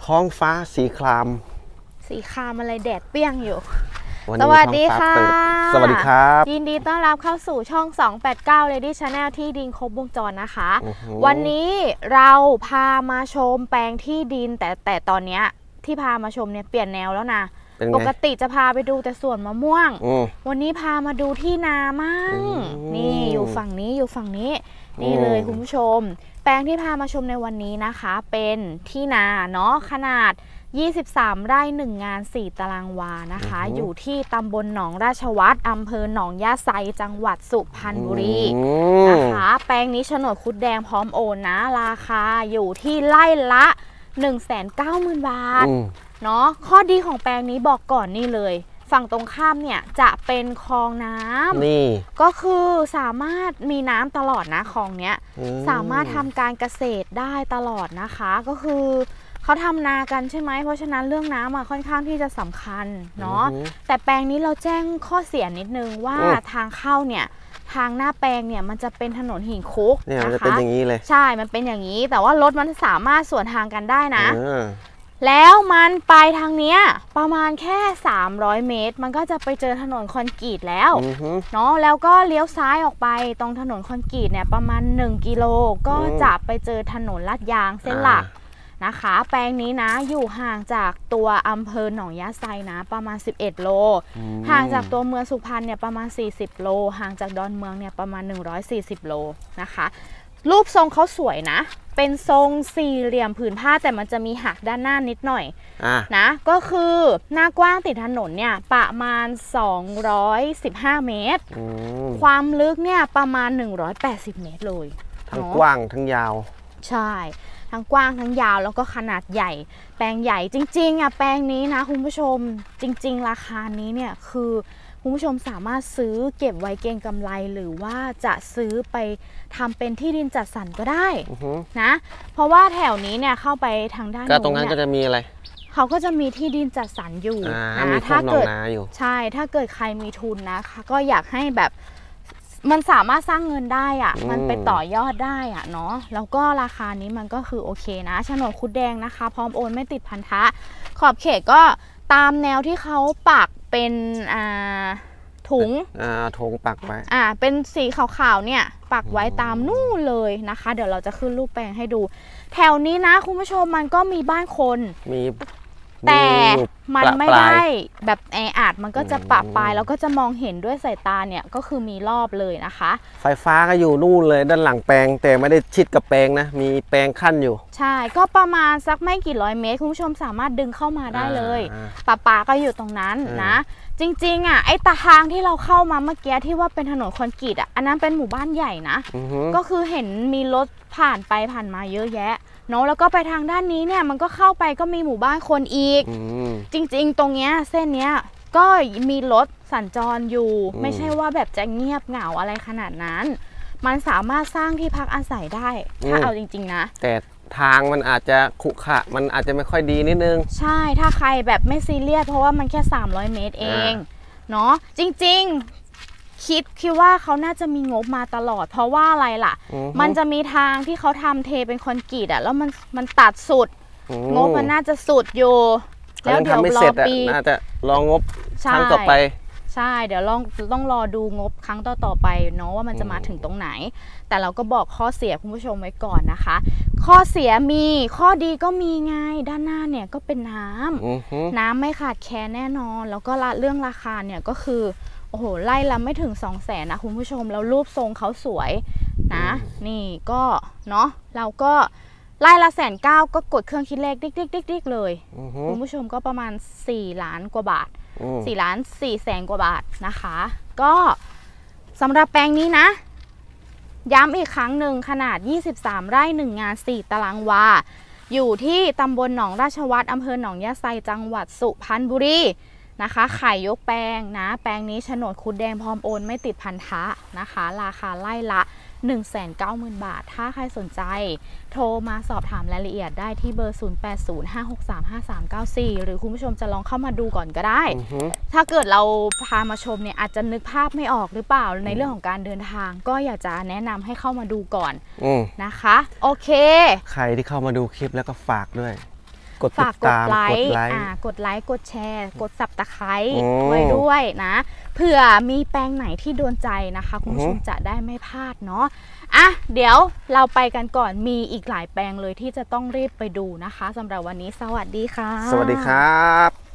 ท้องฟ้าสีครามอะไรแดดเปรี้ยงอยู่สวัสดีค่ะสวัสดีครับยินดีต้อนรับเข้าสู่ช่อง289 Lady Channel ที่ดินครบวงจรนะคะวันนี้เราพามาชมแปลงที่ดินแต่ตอนนี้ที่พามาชมเนี่ยเปลี่ยนแนวแล้วนะปกติจะพาไปดูแต่สวนมะม่วงวันนี้พามาดูที่นามั่งนี่อยู่ฝั่งนี้นี่เลยคุณผู้ชมแปลงที่พามาชมในวันนี้นะคะเป็นที่นาเนาะขนาด23 ไร่ 1 งาน 4 ตารางวานะคะอยู่ที่ตำบลหนองราชวัตรอำเภอหนองยาไซจังหวัดสุพรรณบุรีนะคะแปลงนี้โฉนดคุดแดงพร้อมโอนนะราคาอยู่ที่ไร่ละ 190,000 บาทเนาะข้อดีของแปลงนี้บอกก่อนนี่เลยฝั่งตรงข้ามเนี่ยจะเป็นคลองน้ำนี่ก็คือสามารถมีน้ำตลอดนะคลองเนี้ยสามารถทำการเกษตรได้ตลอดนะคะก็คือเขาทำนากันใช่ไหมเพราะฉะนั้นเรื่องน้ำค่อนข้างที่จะสำคัญเนาะแต่แปลงนี้เราแจ้งข้อเสียนิดนึงว่าทางเข้าเนี่ยทางหน้าแปลงเนี่ยมันจะเป็นถนนหินคุกเนี่ยมันจะเป็นอย่างนี้เลยใช่มันเป็นอย่างนี้แต่ว่ารถมันสามารถสวนทางกันได้นะแล้วมันไปทางเนี้ยประมาณแค่300 เมตรมันก็จะไปเจอถนนคอนกรีตแล้วเนาะแล้วก็เลี้ยวซ้ายออกไปตรงถนนคอนกรีตเนี่ยประมาณ1 กิโลก็จะไปเจอถนนลาดยางเส้นหลักนะคะแปลงนี้นะอยู่ห่างจากตัวอำเภอหนองยาไซนะประมาณ11 โลห่างจากตัวเมืองสุพรรณเนี่ยประมาณ40 โลห่างจากดอนเมืองเนี่ยประมาณ140 โลนะคะรูปทรงเขาสวยนะเป็นทรงสี่เหลี่ยมผืนผ้าแต่มันจะมีหักด้านหน้านิดหน่อยนะก็คือหน้ากว้างติดถนนเนี่ยประมาณ215 เมตรความลึกเนี่ยประมาณ180 เมตรเลยทั้งกว้างทั้งยาวใช่ทั้งกว้างทั้งยาวแล้วก็ขนาดใหญ่แปลงใหญ่จริงๆอ่ะแปลงนี้นะคุณผู้ชมจริงๆราคานี้เนี่ยคือคุณผู้ชมสามารถซื้อเก็บไว้เก็งกำไรหรือว่าจะซื้อไปทำเป็นที่ดินจัดสรรก็ได้นะเพราะว่าแถวนี้เนี่ยเข้าไปทางด้านก็ตรงนั้นก็จะมีอะไรเขาก็จะมีที่ดินจัดสรรอยู่นะถ้าเกิดใช่ถ้าเกิดใครมีทุนนะคะก็อยากให้แบบมันสามารถสร้างเงินได้อ่ะมันไปต่อยอดได้อ่ะเนาะแล้วก็ราคานี้มันก็คือโอเคนะโฉนดคุดแดงนะคะพร้อมโอนไม่ติดพันธะขอบเขตก็ตามแนวที่เขาปักเป็นถุงปักไว้เป็นสีขาวๆเนี่ยปักไว้ตามนู่นเลยนะคะเดี๋ยวเราจะขึ้นรูปแปลงให้ดูแถวนี้นะคุณผู้ชมมันก็มีบ้านคนแต่มันไม่ได้แบบแออัดมันก็จะปะปลายแล้วก็จะมองเห็นด้วยสายตาเนี่ยก็คือมีรอบเลยนะคะไฟฟ้าก็อยู่นู่นเลยด้านหลังแปลงแต่ไม่ได้ชิดกับแปลงนะมีแปลงขั้นอยู่ใช่ก็ประมาณสักไม่กี่ร้อยเมตรคุณผู้ชมสามารถดึงเข้ามาได้เลยปะก็อยู่ตรงนั้นนะจริงๆอ่ะไอ้ทางที่เราเข้ามาเมื่อกี้ที่ว่าเป็นถนนคอนกรีตอ่ะอันนั้นเป็นหมู่บ้านใหญ่นะก็คือเห็นมีรถผ่านไปผ่านมาเยอะแยะเนาะแล้วก็ไปทางด้านนี้เนี่ยมันก็เข้าไปก็มีหมู่บ้านคนอีกจริงๆตรงเนี้ยเส้นเนี้ยก็มีรถสัญจรอยู่ไม่ใช่ว่าแบบจะเงียบเหงาอะไรขนาดนั้นมันสามารถสร้างที่พักอาศัยได้ถ้าเอาจริงๆนะแต่ทางมันอาจจะขรุขระมันอาจจะไม่ค่อยดีนิดนึงใช่ถ้าใครแบบไม่ซีเรียสเพราะว่ามันแค่300 เมตรเองเนาะจริงๆคิดว่าเขาน่าจะมีงบมาตลอดเพราะว่าอะไรล่ะมันจะมีทางที่เขาทำเทเป็นคอนกรีตอ่ะแล้วมันตัดสุดงบมันน่าจะสุดอยู่แล้วเดี๋ยวรอปีน่าจะรองบครั้งต่อไปใช่เดี๋ยวต้องรอดูงบครั้งต่อไปเนาะว่ามันจะมาถึงตรงไหนแต่เราก็บอกข้อเสียคุณผู้ชมไว้ก่อนนะคะข้อเสียมีข้อดีก็มีไงด้านหน้าเนี่ยก็เป็นน้ำไม่ขาดแคลนแน่นอนแล้วก็เรื่องราคาเนี่ยก็คือโอ้โหไล่ละไม่ถึง200,000นะคุณผู้ชมแล้วรูปทรงเขาสวยนะนี่ก็เนาะเราก็ไล่ละ190,000ก็กดเครื่องคิดเลขดิ๊กเลยคุณผู้ชมก็ประมาณ4 ล้านกว่าบาท4,400,000 กว่าบาทนะคะก็สำหรับแปลงนี้นะย้ำอีกครั้งหนึ่งขนาด23 ไร่ 1 งาน 4 ตารางวาอยู่ที่ตำบลหนองราชวัตรอำเภอหนองยาไซจังหวัดสุพรรณบุรีนะคะขายยกแปลงนะแปลงนี้โฉนดคุดแดงพร้อมโอนไม่ติดพันธะนะคะราคาไล่ละ 190,000 บาทถ้าใครสนใจโทรมาสอบถามรายละเอียดได้ที่เบอร์ 0805635394 หรือคุณผู้ชมจะลองเข้ามาดูก่อนก็ได้ถ้าเกิดเราพามาชมเนี่ยอาจจะนึกภาพไม่ออกหรือเปล่าในเรื่องของการเดินทางก็อยากจะแนะนำให้เข้ามาดูก่อนนะคะโอเคใครที่เข้ามาดูคลิปแล้วก็ฝากด้วยฝากกดไลค์กดไลค์กดแชร์กด Subscribe ไว้ด้วยนะเผื่อมีแปลงไหนที่โดนใจนะคะคุณผู้ชมจะได้ไม่พลาดเนาะอ่ะเดี๋ยวเราไปกันก่อนมีอีกหลายแปลงเลยที่จะต้องรีบไปดูนะคะสำหรับวันนี้สวัสดีค่ะสวัสดีครับ